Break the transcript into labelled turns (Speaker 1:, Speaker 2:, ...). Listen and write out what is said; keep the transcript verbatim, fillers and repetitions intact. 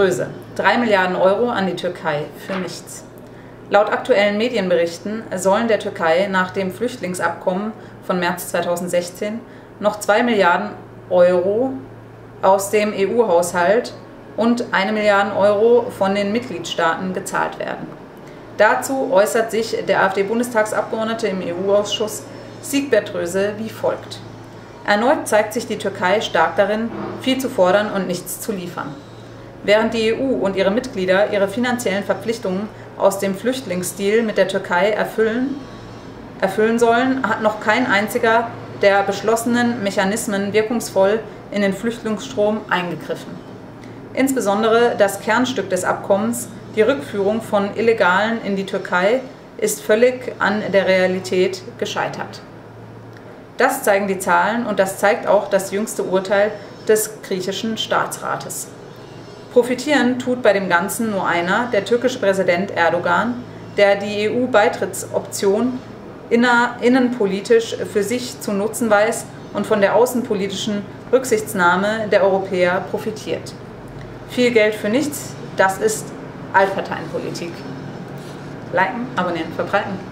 Speaker 1: Dröse. drei Milliarden Euro an die Türkei für nichts. Laut aktuellen Medienberichten sollen der Türkei nach dem Flüchtlingsabkommen von März zweitausendsechzehn noch zwei Milliarden Euro aus dem E U-Haushalt und eine Milliarde Euro von den Mitgliedstaaten gezahlt werden. Dazu äußert sich der AfD-Bundestagsabgeordnete im E U-Ausschuss Siegbert Dröse wie folgt: Erneut zeigt sich die Türkei stark darin, viel zu fordern und nichts zu liefern. Während die E U und ihre Mitglieder ihre finanziellen Verpflichtungen aus dem Flüchtlingsdeal mit der Türkei erfüllen, erfüllen sollen, hat noch kein einziger der beschlossenen Mechanismen wirkungsvoll in den Flüchtlingsstrom eingegriffen. Insbesondere das Kernstück des Abkommens, die Rückführung von Illegalen in die Türkei, ist völlig an der Realität gescheitert. Das zeigen die Zahlen und das zeigt auch das jüngste Urteil des griechischen Staatsrates. Profitieren tut bei dem Ganzen nur einer, der türkische Präsident Erdogan, der die E U-Beitrittsoption innenpolitisch für sich zu nutzen weiß und von der außenpolitischen Rücksichtnahme der Europäer profitiert. Viel Geld für nichts, das ist Altparteienpolitik. Liken, abonnieren, verbreiten.